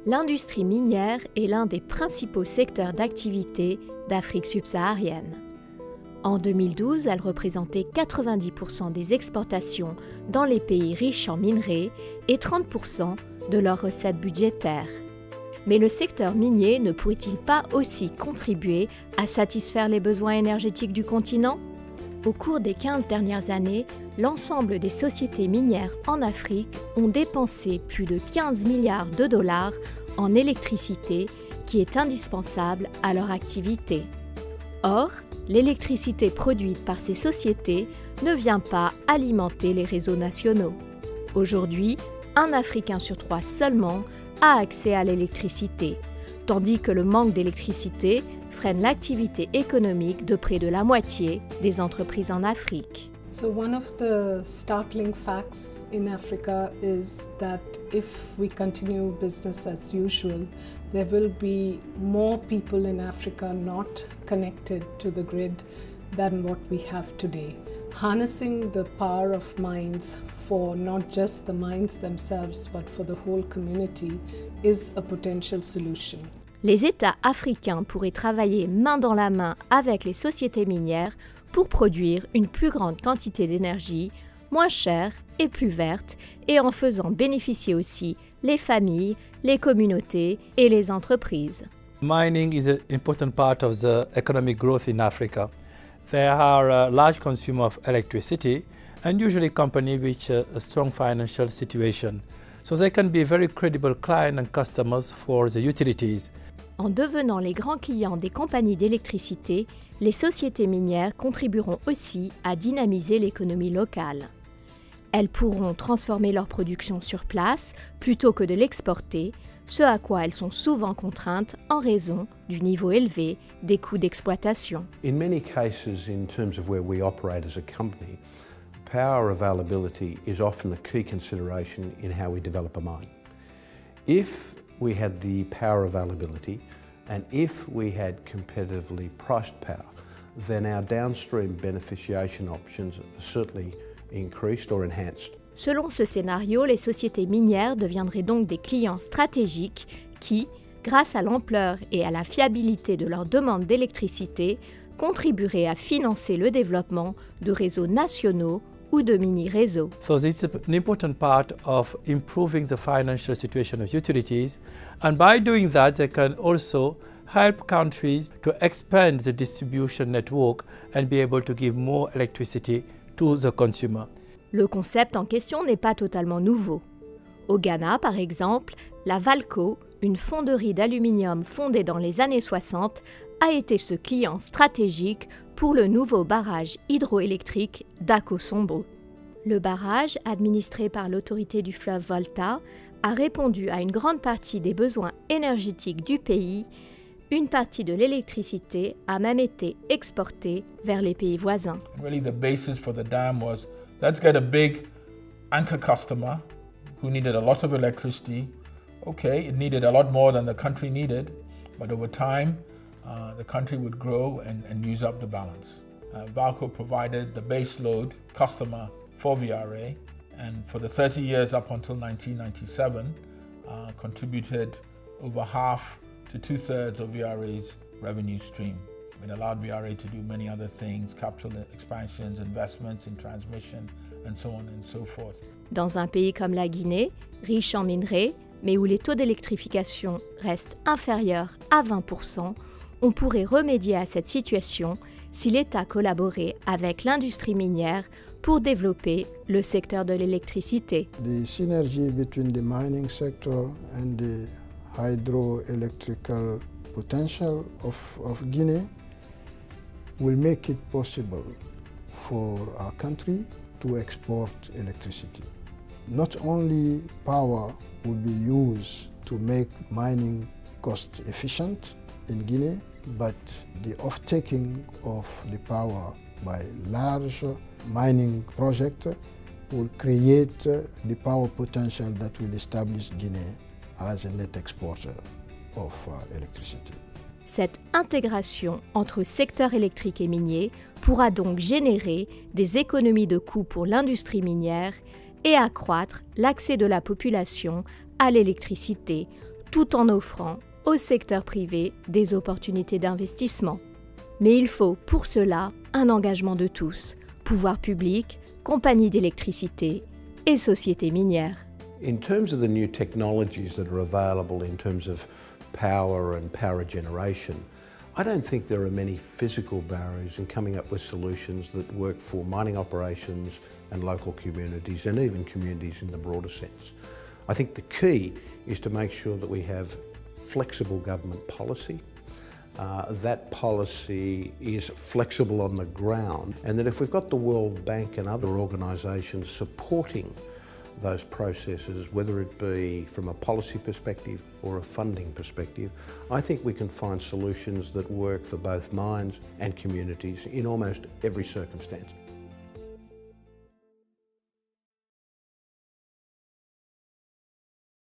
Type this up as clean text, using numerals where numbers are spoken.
L'industrie minière est l'un des principaux secteurs d'activité d'Afrique subsaharienne. En 2012, elle représentait 90% des exportations dans les pays riches en minerais et 30% de leurs recettes budgétaires. Mais le secteur minier ne pourrait-il pas aussi contribuer à satisfaire les besoins énergétiques du continent ? Au cours des 15 dernières années, l'ensemble des sociétés minières en Afrique ont dépensé plus de 15 milliards de dollars en électricité qui est indispensable à leur activité. Or, l'électricité produite par ces sociétés ne vient pas alimenter les réseaux nationaux. Aujourd'hui, un Africain sur 3 seulement a accès à l'électricité, tandis que le manque d'électricité freine l'activité économique de près de la moitié des entreprises en Afrique. So one of the startling facts in Africa is that if we continue business as usual, there will be more people in Africa not connected to the grid than what we have today. Harnessing the power of mines for not just the mines themselves but for the whole community is a potential solution. Les États africains pourraient travailler main dans la main avec les sociétés minières pour produire une plus grande quantité d'énergie, moins chère et plus verte, et en faisant bénéficier aussi les familles, les communautés et les entreprises. Mining is an important part of the economic growth in Africa. They are a large consumer of electricity and usually companies with a strong financial situation. So they can be very credible clients and customers for the utilities. En devenant les grands clients des compagnies d'électricité, les sociétés minières contribueront aussi à dynamiser l'économie locale. Elles pourront transformer leur production sur place plutôt que de l'exporter, ce à quoi elles sont souvent contraintes en raison du niveau élevé des coûts d'exploitation. In many cases, in terms of where we operate as a company, power availability is often a key consideration in how we develop a mine. If we had the power availability and if we had competitively priced power, then our downstream beneficiation options are certainly increased or enhanced. Selon ce scénario, les sociétés minières deviendraient donc des clients stratégiques qui, grâce à l'ampleur et à la fiabilité de leurs demandes d'électricité, contribueraient à financer le développement de réseaux nationaux ou de mini-réseaux. So this is an important part of improving the financial situation of utilities, and by doing that they can also help countries to expand the distribution network and be able to give more electricity to the consumer. Le concept en question n'est pas totalement nouveau. Au Ghana, par exemple, la Valco, une fonderie d'aluminium fondée dans les années 60, a été ce client stratégique pour le nouveau barrage hydroélectrique d'Akosombo. Le barrage, administré par l'autorité du fleuve Volta, a répondu à une grande partie des besoins énergétiques du pays. Une partie de l'électricité a même été exportée vers les pays voisins. Really the basis for the dam was, let's get a big anchor customer who needed a lot of electricity. Okay, it needed a lot more than the country needed, but over time, the country would grow and use up the balance. Valco provided the base load customer for VRA, and for the 30 years up until 1997, contributed over half to 2/3 of VRA's revenue stream. It allowed VRA to do many other things, capital expansions, investments in transmission, and so on and so forth. Dans un pays comme la Guinée, riche en minerais, mais où les taux d'électrification restent inférieurs à 20%, on pourrait remédier à cette situation si l'État collaborait avec l'industrie minière pour développer le secteur de l'électricité. The synergy between the mining sector and the hydroelectrical potential of Guinea will make it possible for our country to export electricity. Not only power will be used to make mining cost efficient in Guinea, but the off-taking of the power by large mining projects will create the power potential that will establish Guinea as a net exporter of electricity. Cette intégration entre secteur électrique et minier pourra donc générer des économies de coûts pour l'industrie minière et accroître l'accès de la population à l'électricité, tout en offrant au secteur privé des opportunités d'investissement. Mais il faut pour cela un engagement de tous, pouvoirs publics, compagnies d'électricité et sociétés minières. In terms of the new technologies that are available in terms of power and power generation, I don't think there are many physical barriers in coming up with solutions that work for mining operations and local communities and even communities in the broader sense. I think the key is to make sure that we have flexible government policy, that policy is flexible on the ground, and that if we've got the World Bank and other organisations supporting those processes, whether it be from a policy perspective or a funding perspective, I think we can find solutions that work for both mines and communities in almost every circumstance.